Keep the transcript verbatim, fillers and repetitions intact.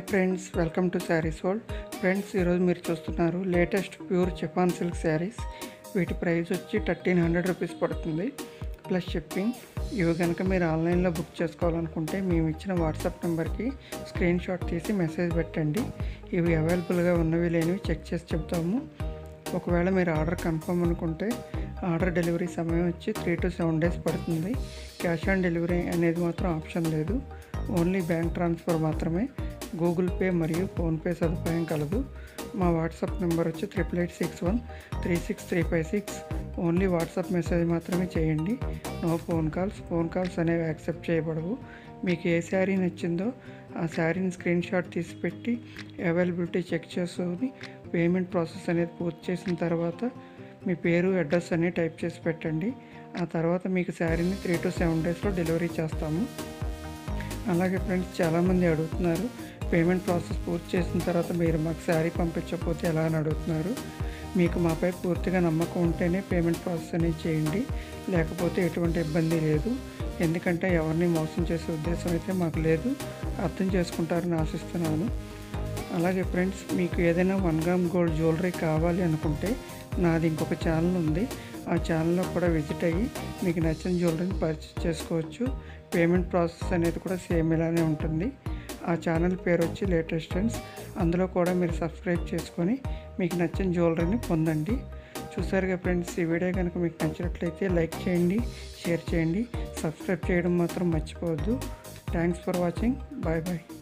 Friends, welcome to saris world. Friends, ఈరోజు మీరు చూస్తున్నారు latest pure chiffon silk saris. వీటి ప్రైస్ వచ్చి థర్టీన్ హండ్రెడ్ రూపీస్ పడుతుంది ప్లస్ షిప్పింగ్. ఇవి కనుక మీరు ఆన్లైన్లో బుక్ చేసుకోవాలనుకుంటే మేము ఇచ్చిన వాట్సాప్ నెంబర్కి స్క్రీన్ షాట్ తీసి మెసేజ్ పెట్టండి. ఇవి అవైలబుల్గా ఉన్నవి లేనివి చెక్ చేసి చెప్తాము. ఒకవేళ మీరు ఆర్డర్ కన్ఫర్మ్ అనుకుంటే ఆర్డర్ డెలివరీ సమయం వచ్చి త్రీ టు సెవెన్ డేస్ పడుతుంది. క్యాష్ ఆన్ డెలివరీ అనేది మాత్రం ఆప్షన్ లేదు, ఓన్లీ బ్యాంక్ ట్రాన్స్ఫర్ మాత్రమే. గూగుల్ పే మరియు ఫోన్పే సదుపాయం కలదు. మా వాట్సాప్ నెంబర్ వచ్చి triple eight six one three six three five six. Only WhatsApp message మాత్రమే చేయండి, no phone calls. Phone calls అనేవి యాక్సెప్ట్ చేయబడవు. మీకు ఏ శారీ నచ్చిందో ఆ శారీని స్క్రీన్ షాట్ తీసి పెట్టి అవైలబిలిటీ చెక్ చేసుకొని పేమెంట్ ప్రాసెస్ అనేది పూర్తి చేసిన తర్వాత మీ పేరు అడ్రస్ అన్నీ టైప్ చేసి పెట్టండి. ఆ తర్వాత మీకు శారీని త్రీ టు సెవెన్ డేస్లో డెలివరీ చేస్తాము. అలాగే ఫ్రెండ్స్, చాలామంది అడుగుతున్నారు పేమెంట్ ప్రాసెస్ పూర్తి చేసిన తర్వాత మీరు మాకు శారీ పంపించకపోతే ఎలా అని అడుగుతున్నారు. మీకు మాపై పూర్తిగా నమ్మకం ఉంటేనే పేమెంట్ ప్రాసెస్ అనేది చేయండి, లేకపోతే ఎటువంటి ఇబ్బంది లేదు. ఎందుకంటే ఎవరిని మోసం చేసే ఉద్దేశం అయితే మాకు లేదు, అర్థం చేసుకుంటారని ఆశిస్తున్నాను. అలాగే ఫ్రెండ్స్, మీకు ఏదైనా వన్ గ్రామ్ గోల్డ్ జ్యువెలరీ కావాలి అనుకుంటే నాది ఇంకొక ఛానల్ ఉంది. ఆ ఛానల్లో కూడా విజిట్ అయ్యి మీకు నచ్చిన జ్యువెలరీని పర్చేస్ చేసుకోవచ్చు. పేమెంట్ ప్రాసెస్ అనేది కూడా సేమ్ ఇలానే ఉంటుంది. ఆ ఛానల్ పేరు వచ్చి లేటెస్ట్ ట్రెండ్స్. అందులో కూడా మీరు సబ్స్క్రైబ్ చేసుకొని మీకు నచ్చిన జ్యువెలరీని పొందండి. చూసారుగా ఫ్రెండ్స్, ఈ వీడియో కనుక మీకు నచ్చినట్లయితే లైక్ చేయండి, షేర్ చేయండి, సబ్స్క్రైబ్ చేయడం మాత్రం మర్చిపోవద్దు. Thanks for watching. Bye bye.